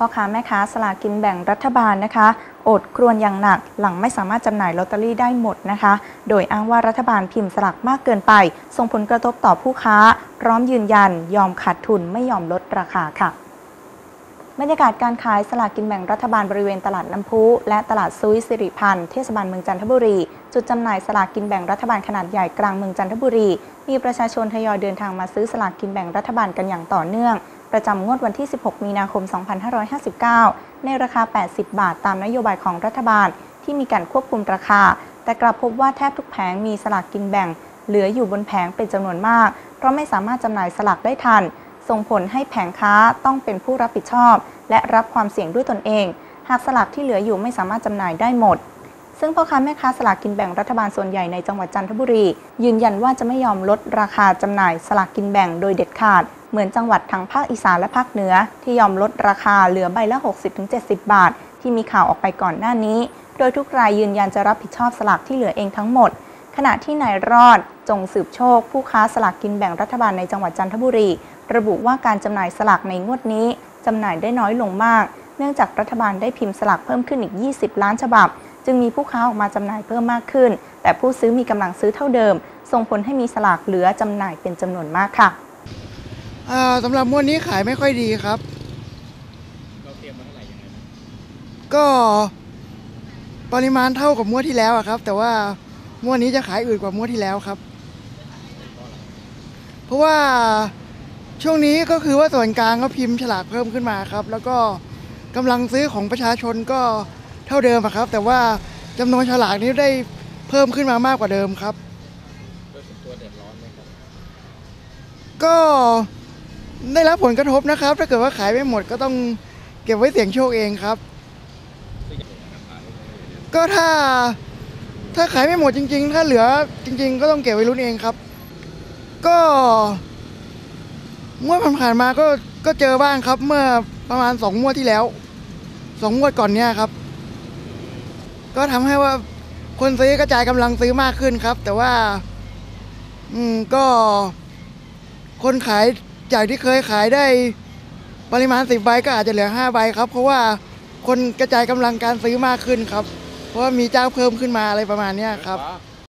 พ่อค้าแม่ค้าสลากกินแบ่งรัฐบาลนะคะอดครวญอย่างหนักหลังไม่สามารถจำหน่ายลอตเตอรี่ได้หมดนะคะโดยอ้างว่ารัฐบาลพิมพ์สลากมากเกินไปส่งผลกระทบต่อผู้ค้าพร้อมยืนยันยอมขาดทุนไม่ยอมลดราคาค่ะบรรยากาศการขายสลากกินแบ่งรัฐบาลบริเวณตลาดน้ำพุและตลาดซุยสิริพันธ์เทศบาลเมืองจันทบุรีจุดจำหน่ายสลากกินแบ่งรัฐบาลขนาดใหญ่กลางเมืองจันทบุรีมีประชาชนทยอยเดินทางมาซื้อสลากกินแบ่งรัฐบาลกันอย่างต่อเนื่องประจำงวดวันที่ 16 มีนาคม 2559 ในราคา 80 บาทตามนโยบายของรัฐบาลที่มีการควบคุมราคาแต่กลับพบว่าแทบทุกแผงมีสลากกินแบ่งเหลืออยู่บนแผงเป็นจำนวนมากเพราะไม่สามารถจำหน่ายสลากได้ทันส่งผลให้แผงค้าต้องเป็นผู้รับผิดชอบและรับความเสี่ยงด้วยตนเองหากสลากที่เหลืออยู่ไม่สามารถจำหน่ายได้หมดซึ่งพ่อค้าแม่ค้าสลากกินแบ่งรัฐบาลส่วนใหญ่ในจังหวัดจันทบุรียืนยันว่าจะไม่ยอมลดราคาจำหน่ายสลากกินแบ่งโดยเด็ดขาดเหมือนจังหวัดทางภาคอีสานและภาคเหนือที่ยอมลดราคาเหลือใบละ 60-70 บาทที่มีข่าวออกไปก่อนหน้านี้โดยทุกรายยืนยันจะรับผิดชอบสลากที่เหลือเองทั้งหมดขณะที่นายรอดจงสืบโชคผู้ค้าสลากกินแบ่งรัฐบาลในจังหวัดจันทบุรีระบุว่าการจำหน่ายสลากในงวดนี้จำหน่ายได้น้อยลงมากเนื่องจากรัฐบาลได้พิมพ์สลากเพิ่มขึ้นอีก20 ล้านฉบับจึงมีผู้ค้าออกมาจำหน่ายเพิ่มมากขึ้นแต่ผู้ซื้อมีกำลังซื้อเท่าเดิมส่งผลให้มีสลากเหลือจำหน่ายเป็นจำนวนมากค่ะสำหรับงวดนี้ขายไม่ค่อยดีครับเราเตรียมมาเท่าไหร่ยังไงก็ปริมาณเท่ากับงวดที่แล้วครับแต่ว่างวดนี้จะขายอื่นกว่างวดที่แล้วครับเพราะว่าช่วงนี้ก็คือว่าส่วนกลางก็พิมพ์ฉลากเพิ่มขึ้นมาครับแล้วก็กำลังซื้อของประชาชนก็เท่าเดิมครับแต่ว่าจำนวนฉลากนี้ได้เพิ่มขึ้นมามากกว่าเดิมครับโดยส่วนตัวเดือดร้อนไหมครับก็ได้รับผลกระทบนะครับถ้าเกิดว่าขายไม่หมดก็ต้องเก็บไว้เสี่ยงโชคเองครับก็ถ้าขายไม่หมดจริงๆถ้าเหลือจริงๆก็ต้องเก็บไว้ลุ้นเองครับก็งวดผ่านมาก็เจอบ้างครับเมื่อประมาณ2 งวดที่แล้ว2 งวดก่อนเนี้ยครับก็ทำให้ว่าคนซื้อกระจายกำลังซื้อมากขึ้นครับแต่ว่าก็คนขายจากที่เคยขายได้ปริมาณ10 ใบก็อาจจะเหลือ5 ใบครับเพราะว่าคนกระจายกำลังการซื้อมากขึ้นครับเพราะว่ามีเจ้าเพิ่มขึ้นมาอะไรประมาณนี้ครับ